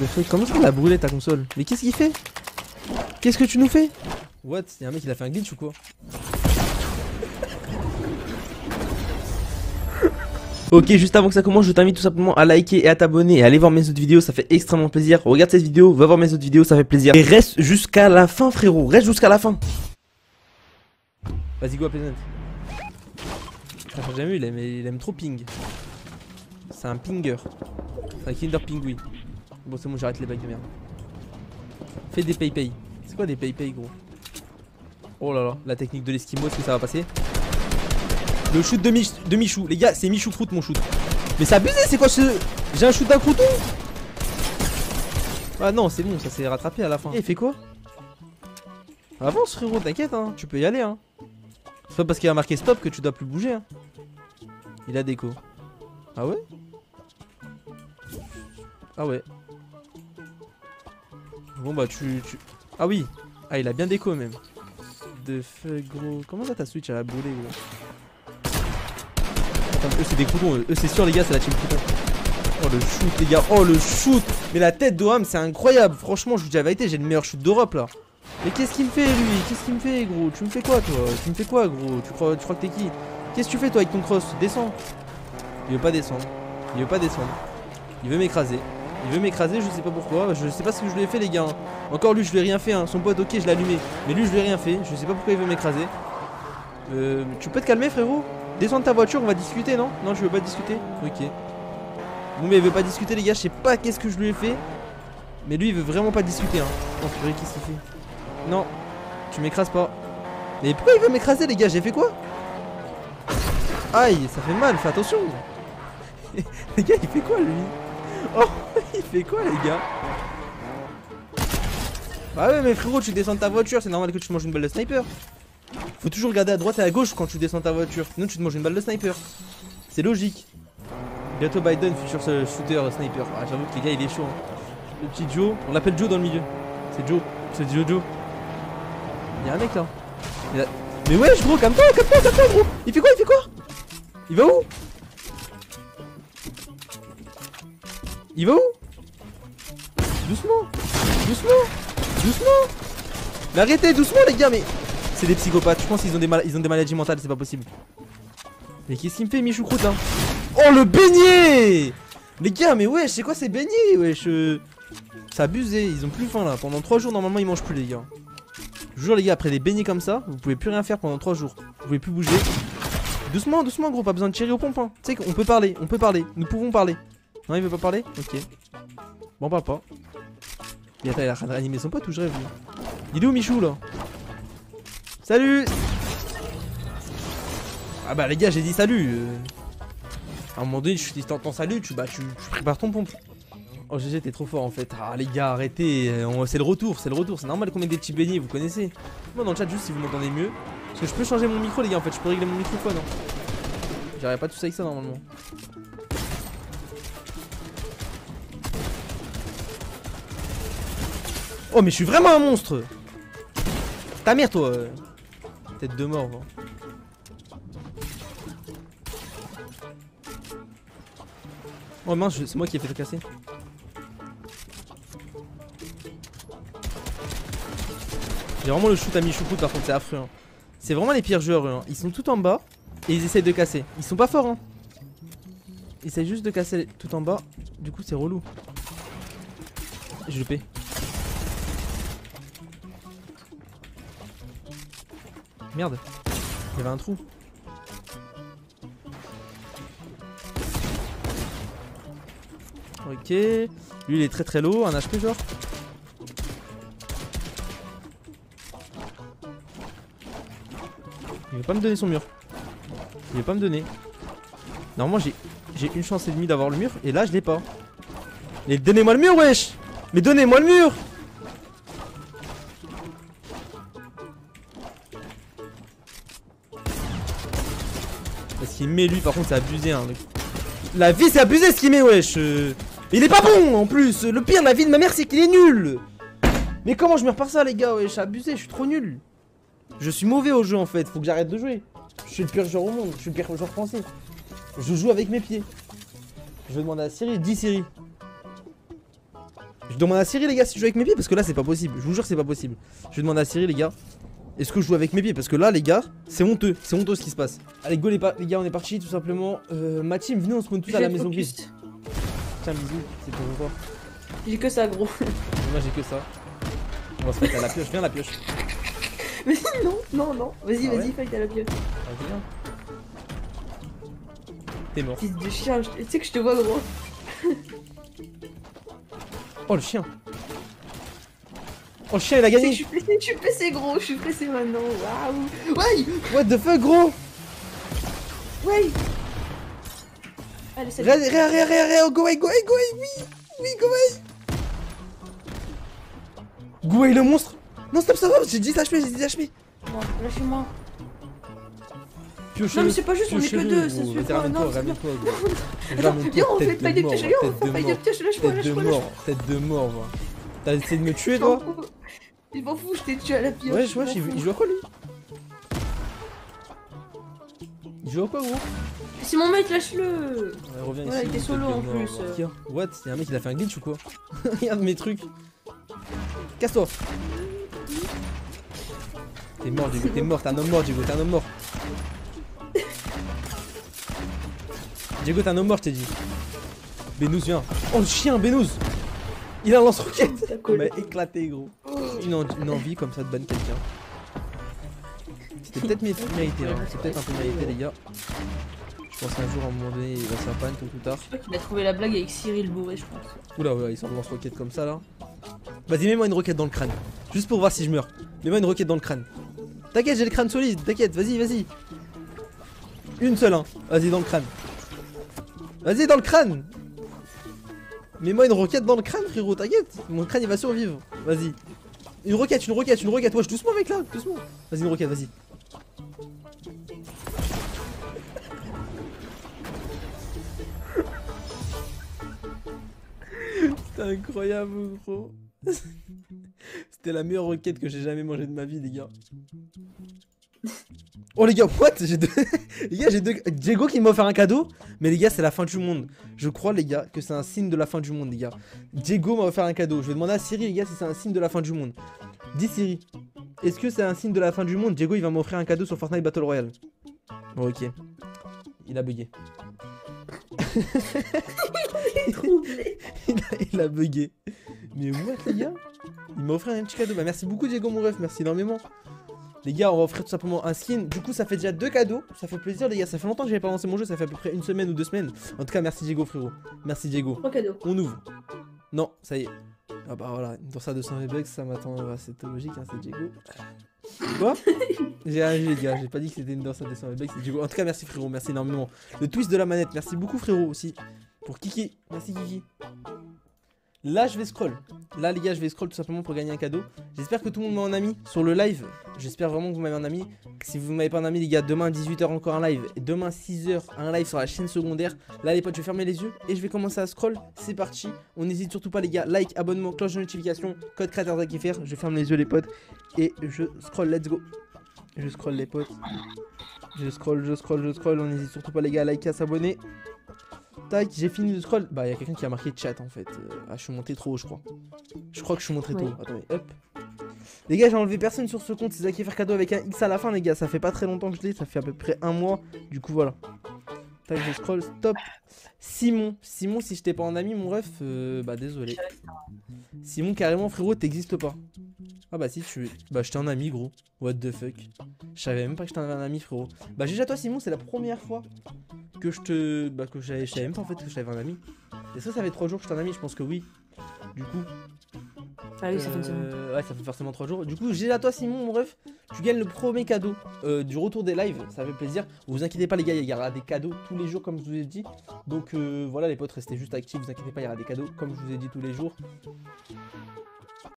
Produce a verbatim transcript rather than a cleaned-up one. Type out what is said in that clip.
Mais frère, comment ça l'a brûlé ta console? Mais qu'est-ce qu'il fait? Qu'est-ce que tu nous fais? What? Y'a un mec qui a fait un glitch ou quoi? Ok, juste avant que ça commence, je t'invite tout simplement à liker et à t'abonner et à aller voir mes autres vidéos, ça fait extrêmement plaisir. Regarde cette vidéo, va voir mes autres vidéos, ça fait plaisir. Et reste jusqu'à la fin, frérot, reste jusqu'à la fin. Vas-y, go, Peasant. J'ai jamais vu, il aime, il aime trop ping. C'est un pinger. C'est un Kinder Pingui. Bon, c'est bon, j'arrête les bagues de merde. Fais des pay-pay. C'est quoi des pay-pay, gros? Oh là là, la technique de l'esquimau, est-ce que ça va passer? Le shoot de, Mich de Michou, les gars, c'est Michou Croûte mon shoot. Mais c'est abusé, c'est quoi ce... J'ai un shoot d'un crouton. Ah non, c'est bon, ça s'est rattrapé à la fin. Et hey, il fait quoi? Avance frérot, t'inquiète hein, tu peux y aller hein. C'est pas parce qu'il a marqué stop que tu dois plus bouger hein. Il a déco. Ah ouais? Ah ouais. Bon bah tu, tu... Ah oui. Ah il a bien déco même. De feu gros. Comment ça ta Switch elle a brûlé gros? Attends, eux c'est des croutons, eux, eux c'est sûr les gars c'est la team crouton. Oh le shoot les gars, oh le shoot. Mais la tête d'Oham c'est incroyable. Franchement je vous dis la vérité, j'ai le meilleur shoot d'Europe là. Mais qu'est-ce qu'il me fait lui? Qu'est-ce qu'il me fait gros? Tu me fais quoi toi? Tu me fais quoi gros? Tu crois, tu crois que t'es qui? Qu'est-ce que tu fais toi avec ton cross? Descends. Il veut pas descendre. Il veut pas descendre. Il veut m'écraser. Il veut m'écraser, je sais pas pourquoi. Je sais pas ce que je lui ai fait les gars. Encore lui je lui ai rien fait hein. Son pote ok je l'ai allumé. Mais lui je lui ai rien fait. Je sais pas pourquoi il veut m'écraser. Euh, tu peux te calmer frérot? Descends de ta voiture, on va discuter non? Non je veux pas discuter. Ok. Bon mais il veut pas discuter les gars. Je sais pas qu'est-ce que je lui ai fait. Mais lui il veut vraiment pas discuter hein. Oh purée qu'est-ce qu'il fait? Non, tu m'écrases pas. Mais pourquoi il veut m'écraser les gars? J'ai fait quoi? Aïe, ça fait mal, fais attention. Les gars, il fait quoi lui? Oh, il fait quoi les gars? Bah ouais mais frérot, tu descends de ta voiture, c'est normal que tu te manges une balle de sniper. Faut toujours regarder à droite et à gauche quand tu descends de ta voiture, sinon tu te manges une balle de sniper. C'est logique. Bientôt Biden, futur shooter sniper. Ah, j'avoue que les gars, il est chaud hein. Le petit Joe, on l'appelle Joe dans le milieu. C'est Joe, c'est Jojo. Y'a un mec là. A... Mais wesh gros, calme-toi, calme-toi, calme-toi gros. Il fait quoi? Il fait quoi? Il va où? Il va où? Doucement. Doucement. Doucement. Mais arrêtez, doucement les gars, mais... C'est des psychopathes, je pense qu'ils ont des mal... ils ont des maladies mentales, c'est pas possible. Mais qu'est-ce qu'il me fait Michou Croûte là? Oh le beignet. Les gars, mais wesh, c'est quoi ces beignets? Wesh euh... C'est abusé, ils ont plus faim là. Pendant trois jours normalement ils mangent plus les gars. Je vous jure les gars, après des beignets comme ça, vous pouvez plus rien faire pendant trois jours. Vous pouvez plus bouger. Doucement, doucement gros, pas besoin de tirer au pompe hein. Tu sais qu'on peut parler, on peut parler, nous pouvons parler. Non il veut pas parler? Ok. Bon on parle pas. Et attends, il a réanimé son pote ou je rêve lui? Il est où Michou là? Salut. Ah bah les gars j'ai dit salut euh... À un moment donné tu t'entends salut, tu, bah, tu, tu prépares ton pompe. Oh G G t'es trop fort en fait. Ah les gars arrêtez, c'est le retour, c'est le retour. C'est normal qu'on mette des petits beignets, vous connaissez. Moi dans le chat juste si vous m'entendez mieux. Parce que je peux changer mon micro les gars en fait, je peux régler mon microphone hein. J'arrive pas tout ça avec ça normalement. Oh mais je suis vraiment un monstre. Ta mère toi euh... Tête de mort hein. Oh mince, c'est moi qui ai fait le casser. J'ai vraiment le shoot à mi-choucroute par contre, c'est affreux hein. C'est vraiment les pires joueurs eux hein. Ils sont tout en bas et ils essayent de casser. Ils sont pas forts hein. Ils essayent juste de casser tout en bas. Du coup c'est relou. Je le paie. Merde. Il y avait un trou. Ok. Lui il est très très low, un H P genre. Il veut pas me donner son mur. Il veut pas me donner. Normalement j'ai j'ai une chance et demie d'avoir le mur et là je l'ai pas. Mais donnez-moi le mur wesh. Mais donnez-moi le mur. Parce qu'il met lui par contre c'est abusé hein. La vie c'est abusé ce qu'il met wesh. Il est pas bon en plus. Le pire de la vie de ma mère c'est qu'il est nul. Mais comment je meurs par ça les gars wesh, abusé, je suis trop nul. Je suis mauvais au jeu en fait, faut que j'arrête de jouer. Je suis le pire joueur au monde, je suis le pire joueur français. Je joue avec mes pieds. Je vais demander à Siri, dis Siri. Je demande à Cyril les gars si je joue avec mes pieds parce que là c'est pas possible. Je vous jure c'est pas possible. Je vais demander à Cyril les gars. Est-ce que je joue avec mes pieds? Parce que là les gars, c'est honteux, c'est honteux ce qui se passe. Allez go les, les gars, on est parti tout simplement. Euh, ma team, venez on spawn tous à la maison grise. Tiens bisous, c'est pour vous voir. J'ai que ça gros. Moi j'ai que ça. On va se mettre à la pioche, viens la pioche. Mais non, non, non. Vas-y, Ah vas-y, ouais fight à la pioche. Ah, viens. T'es mort. Fils de chien, je- tu sais que je te vois gros. Oh le chien. Oh le chien il a Tu sais que gagné. je suis blessé, je suis blessé gros, je suis blessé maintenant. Waouh. Ouais, What the fuck gros. ouais. Allez, salut. Ré, ré, ré, ré, ré, go away, go away, go away, oui. Oui, go away. Go away le monstre. Non stop, stop, stop, j'ai dix H P, j'ai dix H P. Non, lâchez-moi. Pioche. Non mais c'est pas juste, on est que deux, ça se fait pas. Ramène-toi, Non, c'est bien. ramène-toi gros. Viens, on fait faille de pioche, viens, on fait faille de mort. pioche, lâche-moi, Tête de lâche-moi, mort, lâche-moi. tête de mort, moi. T'as essayé de me tuer, toi? Je m'en fous, je t'ai tué à la pioche. Ouais, je vois, m'en il fous. joue à quoi, lui? Il joue à quoi, gros? C'est mon mec, lâche-le. Ouais, reviens Ouais, ici. il était solo, tête de en mort, plus. va. Tiens, what? Y'a un mec, il a fait un glitch ou quoi? Regarde mes trucs. Casse-toi. T'es mort, Diego, t'es mort, t'es un homme mort, Diego, t'es un homme mort. Diego, t'es un homme mort, je t'ai dit. Benouz, viens. Oh, le chien, Benouz. Il a un lance-roquette. Il m'a éclaté, gros. Une, en- une envie comme ça de ban quelqu'un. C'était peut-être mérité, hein. C'est peut-être un peu mérité, les gars. Je pense qu'un jour, à un moment donné, il va se faire ban tôt ou tard. Je crois qu'il a trouvé la blague avec Cyril bourré, je pense. Oula, oula, il sort de lance-roquette comme ça, là. Vas-y, mets-moi une roquette dans le crâne. Juste pour voir si je meurs. Mets-moi une roquette dans le crâne. T'inquiète, j'ai le crâne solide. T'inquiète, vas-y, vas-y. Une seule, hein. Vas-y, dans le crâne. Vas-y, dans le crâne. Mets-moi une roquette dans le crâne, frérot, t'inquiète. Mon crâne, il va survivre. Vas-y. Une roquette, une roquette, une roquette. Wesh, doucement, mec, là. Doucement. Vas-y, une roquette, vas-y. C'était incroyable, gros. C'était la meilleure roquette que j'ai jamais mangée de ma vie, les gars. Oh les gars, what? J'ai deux... les gars, j'ai deux... Diego qui m'a offert un cadeau. Mais les gars, c'est la fin du monde. Je crois, les gars, que c'est un signe de la fin du monde, les gars. Diego m'a offert un cadeau. Je vais demander à Siri, les gars, si c'est un signe de la fin du monde. Dis Siri, est-ce que c'est un signe de la fin du monde? Diego, il va m'offrir un cadeau sur Fortnite Battle Royale. Bon, ok. Il a bugué. Troublé. il, a, il a bugué. Mais what, les gars? Il m'a offert un petit cadeau. Bah, merci beaucoup, Diego, mon ref. Merci énormément. Les gars, on va offrir tout simplement un skin. Du coup, ça fait déjà deux cadeaux. Ça fait plaisir, les gars. Ça fait longtemps que j'avais pas lancé mon jeu. Ça fait à peu près une semaine ou deux semaines. En tout cas, merci Diego, frérot. Merci Diego. Trois cadeaux. On ouvre. Non, ça y est. Ah bah voilà, dans ça deux cents V-Bucks, ça m'attend. C'était logique, hein, c'est Diego. Quoi? J'ai réagi, les gars. J'ai pas dit que c'était une danse à deux cents V-Bucks, c'est Diego. En tout cas, merci frérot. Merci énormément. Le twist de la manette. Merci beaucoup, frérot, aussi. Pour Kiki. Merci, Kiki. Là, je vais scroll. Là, les gars, je vais scroll tout simplement pour gagner un cadeau. J'espère que tout le monde m'a en ami sur le live. J'espère vraiment que vous m'avez en ami. Si vous m'avez pas en ami, les gars, demain dix-huit heures encore un live. Et demain six heures un live sur la chaîne secondaire. Là, les potes, je vais fermer les yeux et je vais commencer à scroll. C'est parti. On n'hésite surtout pas, les gars. Like, abonnement, cloche de notification, code créateur d'Akifr. Je ferme les yeux, les potes. Et je scroll. Let's go. Je scroll, les potes. Je scroll, je scroll, je scroll. On n'hésite surtout pas, les gars, à liker, à s'abonner. Tac, j'ai fini de scroll. Bah, il y a quelqu'un qui a marqué chat en fait. Euh, ah, je suis monté trop haut, je crois. Je crois que je suis monté trop haut. Attendez, hop. Les gars, j'ai enlevé personne sur ce compte. C'est Akifr cadeau avec un X à la fin, les gars. Ça fait pas très longtemps que je l'ai. Ça fait à peu près un mois. Du coup, voilà. Tac, je scroll. Stop. Simon. Simon, si je t'ai pas en ami, mon ref, euh, bah, désolé. Simon, carrément, frérot, t'existes pas. Ah, bah, si, tu. Bah, je t'ai en ami, gros. What the fuck. Je savais même pas que je t'en avais un ami, frérot. Bah, déjà, toi, Simon, c'est la première fois que je te. Bah, que je savais même pas en fait que je t'avais un ami. Est-ce que ça fait trois jours que je t'ai un ami? Je pense que oui. Du coup. Ah oui, ça fait une semaine. Euh, ouais, ça fait forcément trois jours. Du coup, j'ai à toi, Simon, mon ref. Tu gagnes le premier cadeau euh, du retour des lives. Ça fait plaisir. Vous inquiétez pas, les gars, il y aura des cadeaux tous les jours, comme je vous ai dit. Donc euh, voilà, les potes, restez juste actifs. Vous inquiétez pas, il y aura des cadeaux, comme je vous ai dit tous les jours.